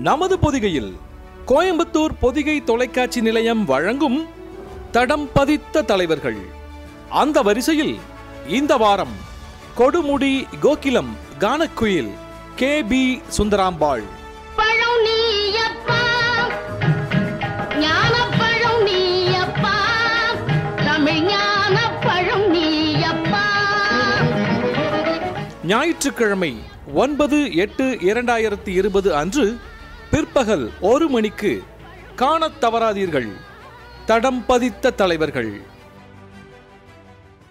நமது பொதிகையில் கோயம்புத்தூர் பொதிகை தொலைக்காட்சி நிலையம் வழங்கும் தடம் பதித்த தலைவர்கள். அந்த வரிசையில் இந்த வாரம் கொடுமுடி கோகிலம் கானக்குயில் KB சுந்தராம்பாள். ஞாயிற்றுக்கிழமை 9/8/2020 அன்று பிற்பகல் 1 மணிக்கு காணத் தவறாதீர்கள். தடம் பதித்த தலைவர்கள்.